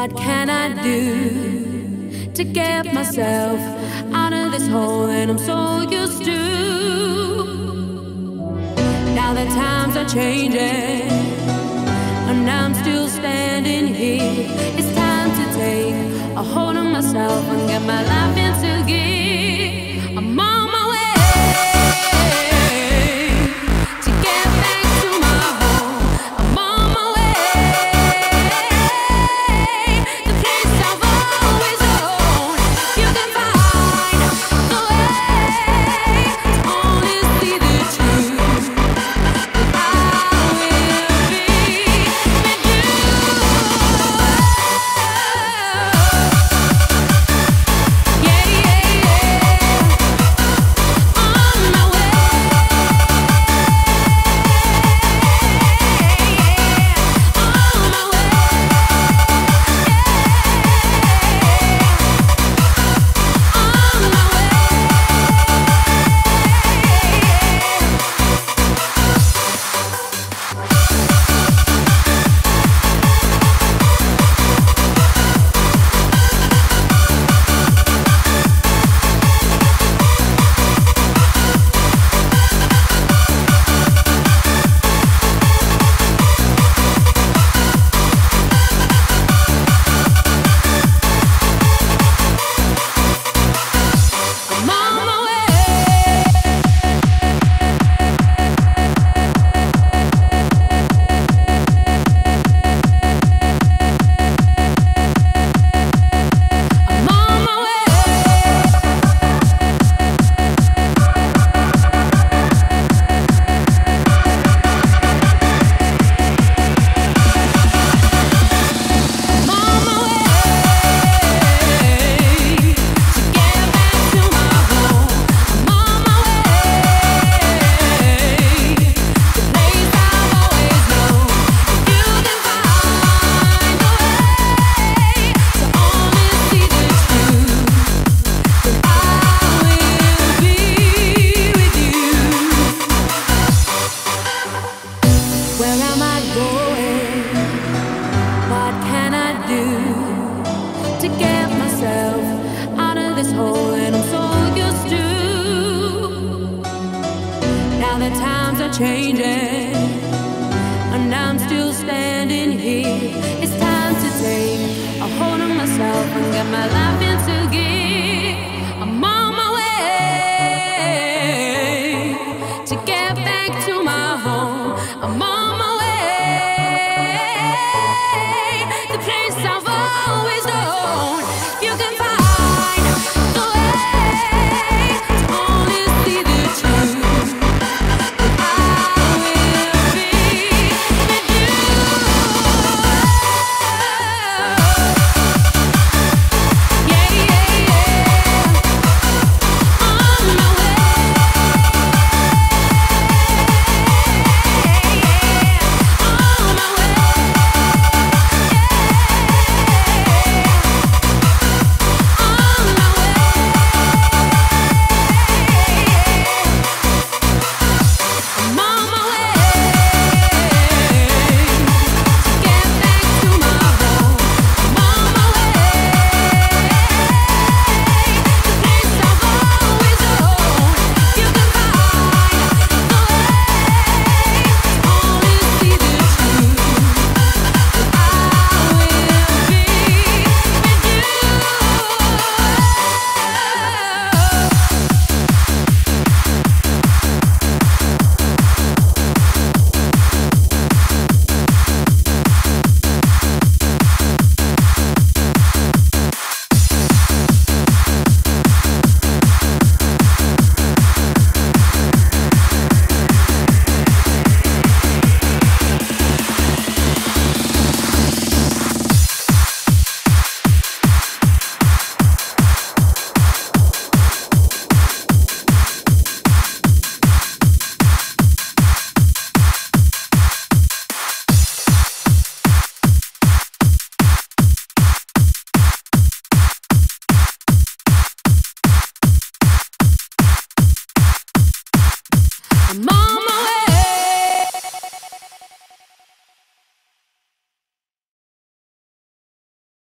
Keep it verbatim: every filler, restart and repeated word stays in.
What can I do to get myself out of this hole that I'm so used to? Now that times are changing and I'm still standing here, it's time to take a hold of myself and get my life into gear. I'm on my way to get back to my home. I'm on my way, the place I've always known. You can find the way to only see the truth. I will be with you. Yeah, yeah, yeah. On my way. On my way. On my way. I'm on my way. I'm on my way. I'm on my way to get back to my home. I'm on my way, the place I've always known. You can find the way to only see the truth. I will be with you. Where am I going? What can I do to get myself out of this hole that I'm so used to? Now that times are changing and I'm still standing here, it's time to take a hold of myself and get my life